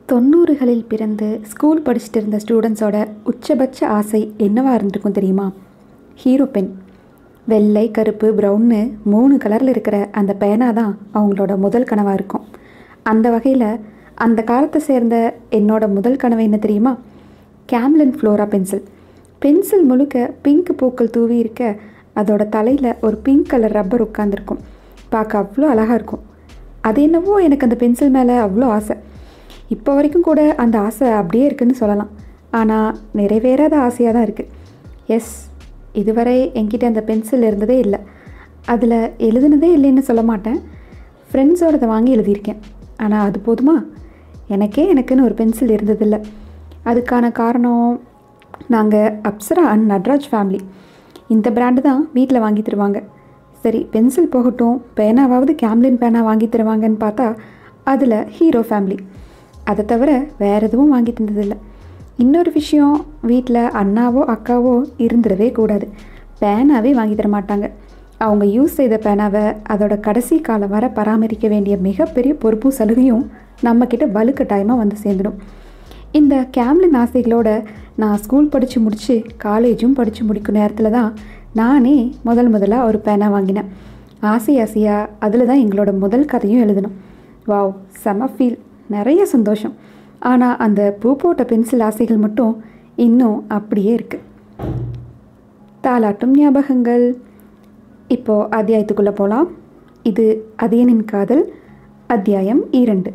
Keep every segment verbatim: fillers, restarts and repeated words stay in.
தொண்ணூறுகளில் பிறந்து ஸ்கூல் படிச்சுட்டு இருந்த ஸ்டூடெண்ட்ஸோட உச்சபட்ச ஆசை என்னவாக இருந்திருக்கும் தெரியுமா? Hero pen. வெள்ளை, கருப்பு, ப்ரௌன்னு மூணு கலரில் இருக்கிற அந்த பேனா தான் அவங்களோட முதல் கனவாக இருக்கும். அந்த வகையில் அந்த காலத்தை சேர்ந்த என்னோட முதல் கனவு என்ன தெரியுமா? Camlin Flora pencil. பென்சில் முழுக்க பிங்க் பூக்கள் தூவி இருக்க, அதோட தலையில் ஒரு பிங்க் கலர் ரப்பர் உட்காந்துருக்கும். பார்க்க அவ்வளோ அழகாக இருக்கும். அது என்னவோ எனக்கு அந்த பென்சில் மேலே அவ்வளோ ஆசை. இப்போ வரைக்கும் கூட அந்த ஆசை அப்படியே இருக்குதுன்னு சொல்லலாம். ஆனால் நிறைவேறாத ஆசையாக தான் இருக்குது. எஸ், இதுவரை என்கிட்ட அந்த பென்சில் இருந்ததே இல்லை. அதில் எழுதுனதே இல்லைன்னு சொல்ல மாட்டேன். ஃப்ரெண்ட்ஸோடதை வாங்கி எழுதியிருக்கேன். ஆனால் அது போதுமா? எனக்கே எனக்குன்னு ஒரு பென்சில் இருந்ததில்லை. அதுக்கான காரணம், நாங்கள் அப்சரா அண்ட் நட்ராஜ் ஃபேமிலி. இந்த பிராண்டு தான் வீட்டில் வாங்கி தருவாங்க. சரி, பென்சில் போகட்டும், பேனாவாவது கேம்லின் பேனா வாங்கி தருவாங்கன்னு பார்த்தா அதில் ஹீரோ ஃபேமிலி. அதை தவிர வேறு எதுவும் வாங்கி தந்ததில்லை. இன்னொரு விஷயம், வீட்டில் அண்ணாவோ அக்காவோ இருந்துடவே கூடாது. பேனாவே வாங்கி தர மாட்டாங்க. அவங்க யூஸ் செய்த பேனாவை அதோட கடைசி காலம் வர பராமரிக்க வேண்டிய மிகப்பெரிய பொறுப்பும் சலுகையும் நம்மக்கிட்ட வலுக்கட்டாயமாக வந்து சேர்ந்துடும். இந்த கேம்லின் ஆசைகளோட நான் ஸ்கூல் படித்து முடித்து காலேஜும் படித்து முடிக்கும் நேரத்தில் தான் நானே முதல் முதலாக ஒரு பேனா வாங்கினேன். ஆசை ஆசையாக அதில் தான் எங்களோட முதல் கதையும் எழுதணும். வாவ், செம ஃபீல், நிறைய சந்தோஷம். ஆனால் அந்த பூ போட்ட பென்சில் ஆசைகள் மட்டும் இன்னும் அப்படியே இருக்குது. தாலாட்டும் ஞாபகங்கள். இப்போது அத்தியாயத்துக்குள்ளே போகலாம். இது அதியனின் காதல், அத்தியாயம் இரண்டு.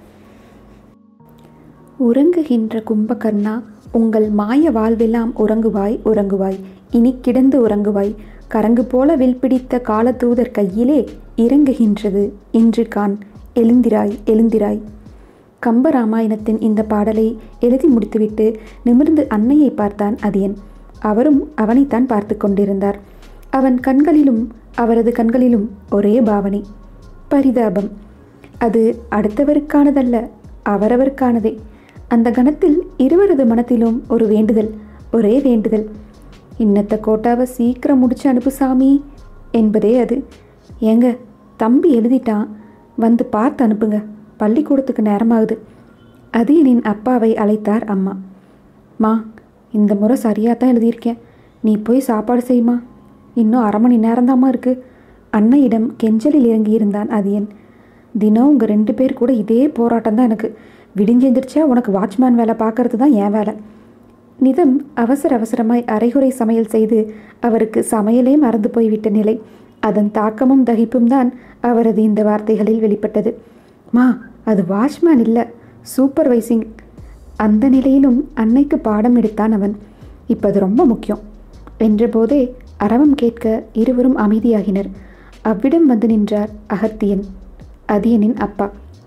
உறங்குகின்ற கும்பகர்ணா, உங்கள் மாய வாழ்வெல்லாம் உறங்குவாய் உறங்குவாய், இனி கிடந்து உறங்குவாய். கரங்கு போல வில் பிடித்த காலதூதர் கையிலே இறங்குகின்றது இன்று கான், எழுந்திராய் எழுந்திராய். கம்பராமாயணத்தின் இந்த பாடலை எழுதி முடித்துவிட்டு நிமிர்ந்து அன்னையை பார்த்தான் அதியன். அவரும் அவனைத்தான் பார்த்து கொண்டிருந்தார். அவன் கண்களிலும் அவரது கண்களிலும் ஒரே பாவனை, பரிதாபம். அது அடுத்தவருக்கானதல்ல, அவரவருக்கானதே. அந்த கணத்தில் இருவரது மனத்திலும் ஒரு வேண்டுதல், ஒரே வேண்டுதல். இன்னத்த கோட்டாவை சீக்கிரம் முடிச்சு அனுப்பு சாமி என்பதே அது. ஏங்க, தம்பி எழுதிட்டான், வந்து பார்த்து அனுப்புங்க, பள்ளிக்கூடத்துக்கு நேரமாகுது. அதியனின் அப்பாவை அழைத்தார் அம்மா. மா, இந்த முறை சரியாக தான் எழுதியிருக்கேன், நீ போய் சாப்பாடு செய்யுமா, இன்னும் அரை மணி நேரந்தாம்மா இருக்குது. அன்னையிடம் கெஞ்சலில் இறங்கியிருந்தான் அதியன். தினம் உங்கள் ரெண்டு பேர் கூட இதே போராட்டம் தான் எனக்கு. விடிஞ்செந்திரிச்சா உனக்கு வாட்ச்மேன் வேலை பார்க்கறது தான் என் வேலை. நிதம் அவசர அவசரமாய் அரைகுறை சமையல் செய்து அவருக்கு சமையலே மறந்து போய்விட்ட நிலை. அதன் தாக்கமும் தகிப்பும் தான் அவரது இந்த வார்த்தைகளில் வெளிப்பட்டது. மா, அது வாட்ச்மேன் இல்லை, சூப்பர்வைசிங். அந்த நிலையிலும் அன்னைக்கு பாடம் எடுத்தான் அவன். இப்போ அது ரொம்ப முக்கியம் என்ற போதே அரவம் கேட்க இருவரும் அமைதியாகினர். அவ்விடம் வந்து நின்றார் அகத்தியன், அதியனின் அப்பா.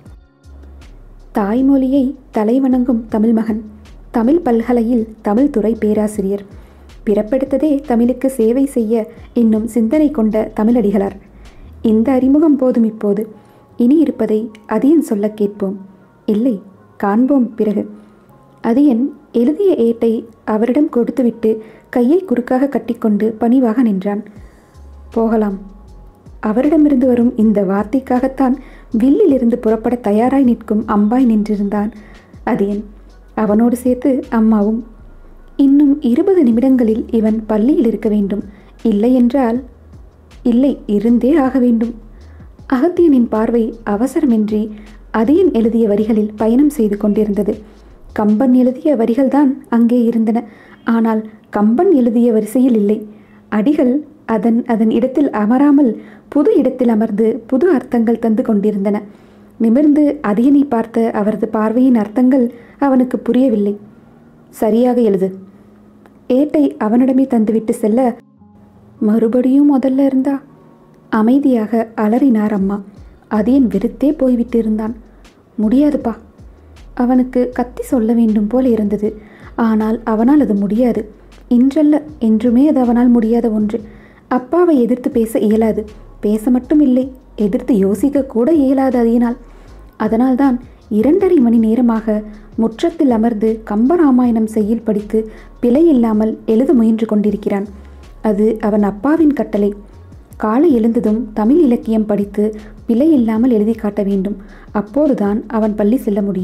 தாய்மொழியை தலைவணங்கும் தமிழ் மகன், தமிழ் பல்கலையில் தமிழ் துறை பேராசிரியர், பிறப்பெடுத்ததே தமிழுக்கு சேவை செய்ய என்னும் சிந்தனை கொண்ட தமிழடிகளார். இந்த அறிமுகம் போதும். இப்போது இனி இருப்பதை அதியன் சொல்ல கேட்போம், இல்லை காண்போம் பிறகு. அதியன் எழுதிய ஏட்டை அவரிடம் கொடுத்துவிட்டு கையை குறுக்காக கட்டிக்கொண்டு பணிவாக நின்றான். போகலாம். அவரிடமிருந்து வரும் இந்த வார்த்தைக்காகத்தான் வில்லிலிருந்து புறப்பட தயாராய் நிற்கும் அம்பாய் நின்றிருந்தான் அதியன். அவனோடு சேர்த்து அம்மாவும். இன்னும் இருபது நிமிடங்களில் இவன் பள்ளியில் இருக்க வேண்டும். இல்லை என்றால் இல்லை, இருந்தே ஆக வேண்டும். அகத்தியனின் பார்வை அவசரமின்றி அதியன் எழுதிய வரிகளில் பயணம் செய்து கொண்டிருந்தது. கம்பன் எழுதிய வரிகள்தான் அங்கே இருந்தன. ஆனால் கம்பன் எழுதிய வரிசையில் இல்லை. அடிகள் அதன் அதன் இடத்தில் அமராமல் புது இடத்தில் அமர்ந்து புது அர்த்தங்கள் தந்து கொண்டிருந்தன. நிமிர்ந்து அதியனை பார்த்த அவரது பார்வையின் அர்த்தங்கள் அவனுக்கு புரியவில்லை. சரியாக எழுது. ஏட்டை அவனிடமே தந்துவிட்டு செல்ல, மறுபடியும் முதல்ல இருந்தா? அமைதியாக அலறினார் அம்மா. அதியன் வெறுத்தே போய்விட்டு இருந்தான். முடியாதுப்பா. அவனுக்கு கத்தி சொல்ல வேண்டும் போல இருந்தது. ஆனால் அவனால் அது முடியாது. இன்றல்ல, என்றுமே அது அவனால் முடியாத ஒன்று. அப்பாவை எதிர்த்து பேச இயலாது. பேச மட்டும் இல்லை, எதிர்த்து யோசிக்க கூட இயலாது அதியனால். அதனால்தான் இரண்டரை மணி நேரமாக முற்றத்தில் அமர்ந்து கம்பராமாயணம் செய்யுள் படித்து பிழை இல்லாமல் எழுத முயன்று கொண்டிருக்கிறான். அது அவன் அப்பாவின் கட்டளை. காலை எழுந்ததும் தமிழ் இலக்கியம் படித்து பிழை இல்லாமல் எழுதி காட்ட வேண்டும். அப்போதுதான் அவன் பள்ளி செல்ல முடியும்.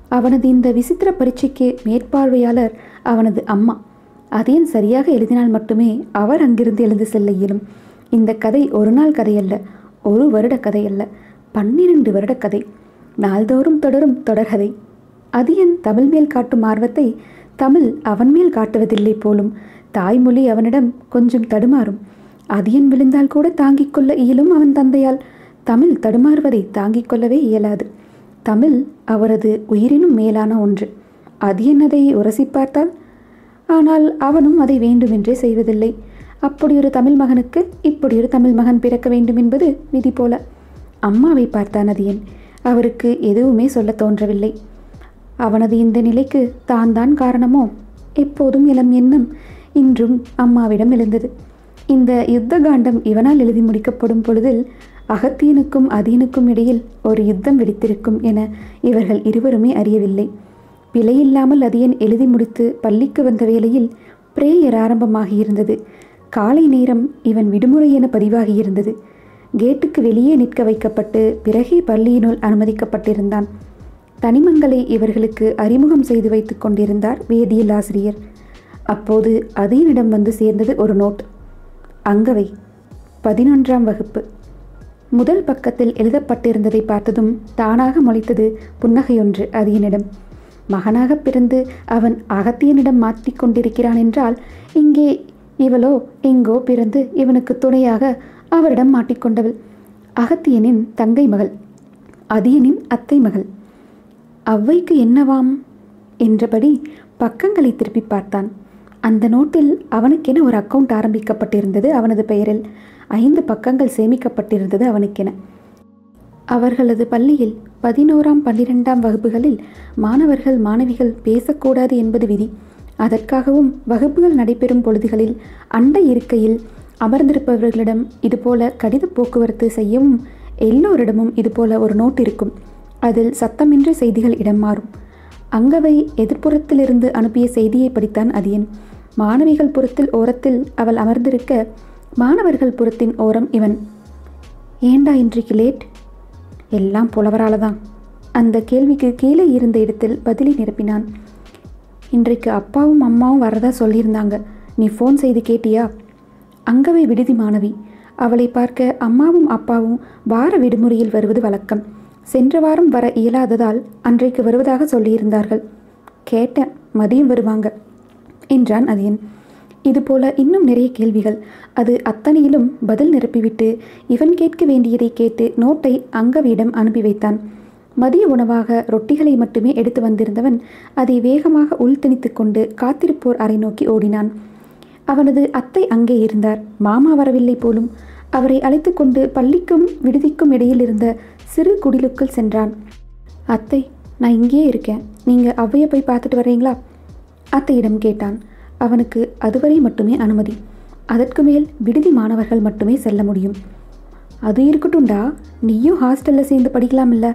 அவனது இந்த விசித்திர பரீட்சைக்கு மேற்பார்வையாளர் அவனது அம்மா. அதியன் சரியாக எழுதினால் மட்டுமே அவர் அங்கிருந்து எழுந்து செல்ல இயலும். இந்த கதை ஒரு நாள் கதையல்ல, ஒரு வருட கதையல்ல, பன்னிரண்டு வருட கதை, நாள்தோறும் தொடரும் தொடர்கதை. அதியன் தமிழ் மேல் காட்டும் ஆர்வத்தை தமிழ் அவன் மேல் காட்டுவதில்லை போலும். தாய்மொழி அவனிடம் கொஞ்சம் தடுமாறும். அதியன் விழுந்தால் கூட தாங்கிக் கொள்ள இயலும் அவன் தந்தையால். தமிழ் தடுமாறுவதை தாங்கிக் கொள்ளவே இயலாது. தமிழ் அவரது உயிரினும் மேலான ஒன்று. அதியன் அதை உரசி பார்த்தால், ஆனால் அவனும் அதை வேண்டுமென்றே செய்வதில்லை. அப்படியொரு தமிழ் மகனுக்கு இப்படியொரு தமிழ் மகன் பிறக்க வேண்டும் என்பது விதி போல. அம்மாவை பார்த்தான் அதியன். அவருக்கு எதுவுமே சொல்ல தோன்றவில்லை. அவனது இந்த நிலைக்கு தான் தான் காரணமோ? எப்போதும் இளம் எண்ணம் இன்றும் அம்மாவிடம் எழுந்தது. இந்த யுத்த காண்டம் இவனால் எழுதி முடிக்கப்படும் பொழுதில் அகத்தியனுக்கும் அதியனுக்கும் இடையில் ஒரு யுத்தம் வெடித்திருக்கும் என இவர்கள் இருவருமே அறியவில்லை. பிழையில்லாமல் அதியன் எழுதி முடித்து பள்ளிக்கு வந்த வேளையில் பிரேயர் ஆரம்பமாகியிருந்தது. காலை நேரம் இவன் விடுமுறை என பதிவாகியிருந்தது. கேட்டுக்கு வெளியே நிற்க வைக்கப்பட்டு பிறகே பள்ளியினுள் அனுமதிக்கப்பட்டிருந்தான். தனிமங்களை இவர்களுக்கு அறிமுகம் செய்து வைத்து கொண்டிருந்தார் வேதியியல் ஆசிரியர். அப்போது அதியனிடம் வந்து சேர்ந்தது ஒரு நோட். அங்கவை, பதினொன்றாம் வகுப்பு. முதல் பக்கத்தில் எழுதப்பட்டிருந்ததை பார்த்ததும் தானாக முளைத்தது புன்னகையொன்று அதியனிடம். மகனாக பிறந்து அவன் அகத்தியனிடம் மாற்றிக் கொண்டிருக்கிறான் என்றால், இங்கே இவளோ எங்கோ பிறந்து இவனுக்கு துணையாக அவரிடம் மாட்டிக்கொண்டவள். அகத்தியனின் தங்கை மகள், அதியனின் அத்தை மகள். அவ்வைக்கு என்னவாம் என்றபடி பக்கங்களை திருப்பி பார்த்தான். அந்த நோட்டில் அவனுக்கென ஒரு அக்கவுண்ட் ஆரம்பிக்கப்பட்டிருந்தது. அவனது பெயரில் ஐந்து பக்கங்கள் சேமிக்கப்பட்டிருந்தது அவனுக்கென. அவர்களது பள்ளியில் பதினோராம் பன்னிரெண்டாம் வகுப்புகளில் மாணவர்கள் மாணவிகள் பேசக்கூடாது என்பது விதி. அதற்காகவும் வகுப்புகள் நடைபெறும் பொழுதுகளில் அண்டை இருக்கையில் அமர்ந்திருப்பவர்களிடம் இதுபோல கடித போக்குவரத்து செய்யவும் எல்லோரிடமும் இதுபோல ஒரு நோட் இருக்கும். அதில் சத்தமின்றி செய்திகள் இடம் மாறும். அங்கவை எதிர்ப்புறத்திலிருந்து அனுப்பிய செய்தியை படித்தான் அதியன். மாணவிகள் புறத்தில் ஓரத்தில் அவள் அமர்ந்திருக்க, மாணவர்கள் புறத்தின் ஓரம் இவன். ஏண்டா இன்றைக்கு லேட்? எல்லாம் புலவரால தான். அந்த கேள்விக்கு கீழே இருந்த இடத்தில் பதிலை நிரப்பினான். இன்றைக்கு அப்பாவும் அம்மாவும் வரதா சொல்லியிருந்தாங்க. நீ ஃபோன் செய்து கேட்டியா? அங்கவை விடுதி மாணவி. அவளை பார்க்க அம்மாவும் அப்பாவும் வார விடுமுறையில் வருவது வழக்கம். சென்ற வாரம் வர இயலாததால் அன்றைக்கு வருவதாக சொல்லியிருந்தார்கள். கேட்டேன், மதியம் வருவாங்க என்றான் அதியன். இதுபோல இன்னும் நிறைய கேள்விகள். அது அத்தனையிலும் பதில் நிரப்பிவிட்டு இவன் கேட்க வேண்டியதை கேட்டு நோட்டை அங்கவியிடம் அனுப்பி வைத்தான். மதிய உணவாக ரொட்டிகளை மட்டுமே எடுத்து வந்திருந்தவன் அதை வேகமாக உள்திணித்து கொண்டு காத்திருப்போர் அறை நோக்கி ஓடினான். அவனது அத்தை அங்கே இருந்தார். மாமா வரவில்லை போலும். அவரை அழைத்து கொண்டு பள்ளிக்கும் விடுதிக்கும் இடையில் இருந்த சிறு குடிலுக்குள் சென்றான். அத்தை, நான் இங்கேயே இருக்கேன். நீங்கள் அவ்வையை போய் பார்த்துட்டு வரீங்களா? அத்தையிடம் கேட்டான். அவனுக்கு அதுவரை மட்டுமே அனுமதி. அதற்கு மேல் விடுதி மாணவர்கள் மட்டுமே செல்ல முடியும். அது இருக்கட்டும்டா, நீயும் ஹாஸ்டலில் சேர்ந்து படிக்கலாமில்ல?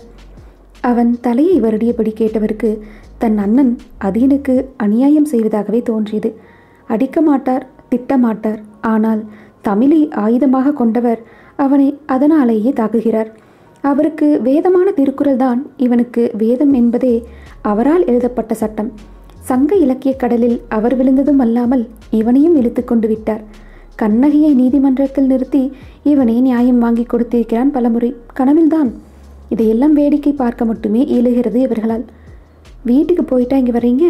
அவன் தலையை வருடியபடி கேட்டவருக்கு தன் அண்ணன் அதியனுக்கு அநியாயம் செய்வதாகவே தோன்றியது. அடிக்க மாட்டார், திட்டமாட்டார். ஆனால் தமிழை ஆயுதமாக கொண்டவர் அவனை அதனாலேயே தாக்குகிறார். அவருக்கு வேதமான திருக்குறள் தான் இவனுக்கு வேதம் என்பதே அவரால் எழுதப்பட்ட சட்டம். சங்க இலக்கிய கடலில் அவர் விழுந்ததும் அல்லாமல் இவனையும் இழுத்து கொண்டு விட்டார். கண்ணகியை நீதிமன்றத்தில் நிறுத்தி இவனே நியாயம் வாங்கி கொடுத்திருக்கிறான் பலமுறை. கனவில்தான். இதையெல்லாம் வேடிக்கை பார்க்க மட்டுமே இயலுகிறது இவர்களால். வீட்டுக்கு போயிட்டா இங்கே வர்றீங்க?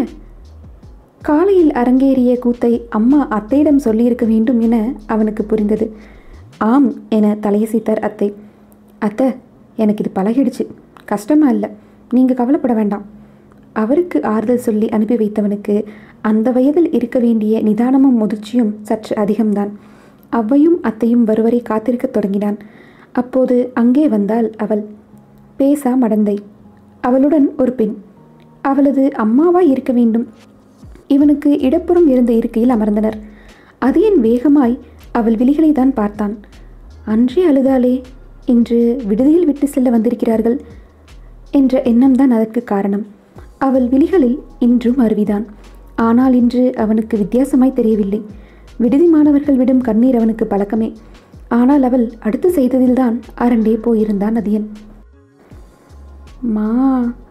காலையில் அரங்கேறிய கூத்தை அம்மா அத்தையிடம் சொல்லியிருக்க வேண்டும் என அவனுக்கு புரிந்தது. ஆம் என தலையசைத்தார் அத்தை. அத்தை, எனக்கு இது பழகிடுச்சு, கஷ்டமா இல்லை, நீங்கள் கவலைப்பட வேண்டாம். அவருக்கு ஆறுதல் சொல்லி அனுப்பி வைத்தவனுக்கு அந்த வயதில் இருக்க வேண்டிய நிதானமும் முதிர்ச்சியும் சற்று அதிகம்தான். அவ்வையும் அத்தையும் வருவரை காத்திருக்க தொடங்கினான். அப்போது அங்கே வந்தாள் அவள். பேசா மடந்தை. அவளுடன் ஒரு பெண். அவளது அம்மாவாய் இருக்க வேண்டும். இவனுக்கு இடப்புறம் இருந்த இருக்கையில் அமர்ந்தனர். அதியன் வேகமாய் அவள் விழிகளை தான் பார்த்தான். அன்றே அழுதாலே, இன்று விடுதியில் விட்டு செல்ல வந்திருக்கிறார்கள் என்ற எண்ணம்தான் அதற்கு காரணம். அவள் விழிகளில் இன்றும் அருவிதான். ஆனால் இன்று அவனுக்கு வித்தியாசமாய் தெரியவில்லை. விடுதி மாணவர்கள் விடும் கண்ணீர் அவனுக்கு பழக்கமே. ஆனால் அவள் அடுத்து செய்ததில்தான் அரண்டே போயிருந்தான் அதியன். மா,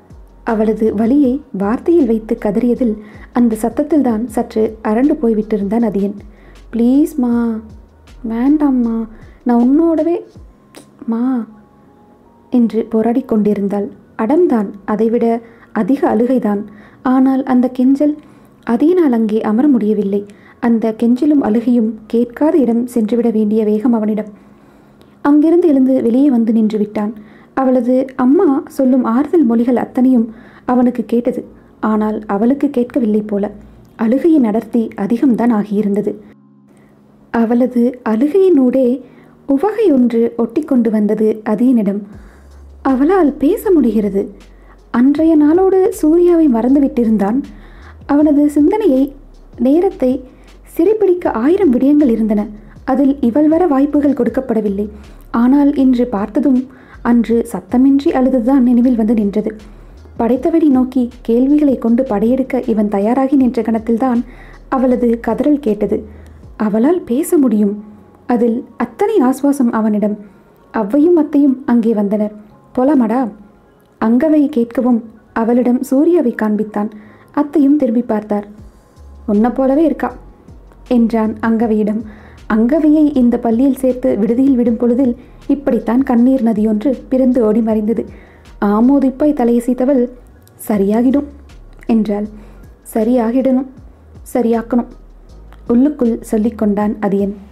அவளது வலியை வார்த்தையில் வைத்து கதறியதில் அந்த சத்தத்தில்தான் சற்று அரண்டு போய்விட்டிருந்தான் அதியன். ப்ளீஸ்மா, வேண்டாம்மா, நான் உன்னோடவே மா என்று போராடி கொண்டிருந்தாள். அடம்தான், அதைவிட அதிக அழுகைதான். ஆனால் அந்த கெஞ்சல் அதியினால் அங்கே அமர முடியவில்லை. அந்த கெஞ்சலும் அழுகையும் கேட்காத இடம் சென்றுவிட வேண்டிய வேகம் அவனிடம். அங்கிருந்து எழுந்து வெளியே வந்து நின்று விட்டான். அவளது அம்மா சொல்லும் ஆறுதல் மொழிகள் அத்தனையும் அவனுக்கு கேட்டது. ஆனால் அவளுக்கு கேட்கவில்லை போல. அழுகையின் அடர்த்தி அதிகம்தான் ஆகியிருந்தது. அவளது அழுகையினூடே உவகை ஒன்று ஒட்டி கொண்டு வந்தது அதியனிடம். அவளால் பேச முடிகிறது. அன்றைய நாளோடு சூர்யாவை மறந்துவிட்டிருந்தான். அவனது சிந்தனையை, நேரத்தை சிறைப்பிடிக்க ஆயிரம் விடயங்கள் இருந்தன. அதில் இவள் வர வாய்ப்புகள் கொடுக்கப்படவில்லை. ஆனால் இன்று பார்த்ததும் அன்று சத்தமின்றி அழுதுதான் நினைவில் வந்து நின்றது. படைத்தவனை நோக்கி கேள்விகளை கொண்டு படையெடுக்க இவன் தயாராகி நின்ற கணத்தில்தான் அவளது கதறல் கேட்டது. அவளால் பேச முடியும். அதில் அத்தனை ஆசுவாசம் அவனிடம். அவ்வையும் அத்தையும் அங்கே வந்தனர். போலாமடா? அங்கவை கேட்கவும் அவளிடம் சூர்யாவை காண்பித்தான். அத்தையும் திரும்பி பார்த்தார். உன்னை போலவே இருக்கா என்றான் அங்கவையிடம். அங்கவையை இந்த பள்ளியில் சேர்த்து விடுதியில் விடும் பொழுதில் இப்படித்தான் கண்ணீர் நதியொன்று பிறந்து ஓடி மறைந்தது. ஆமோதிப்பாய் தலையசைத்தவள் சரியாகிடும் என்றாள். சரியாகிடணும், சரியாக்கணும் உள்ளுக்குள் சொல்லிக்கொண்டான் அதியன்.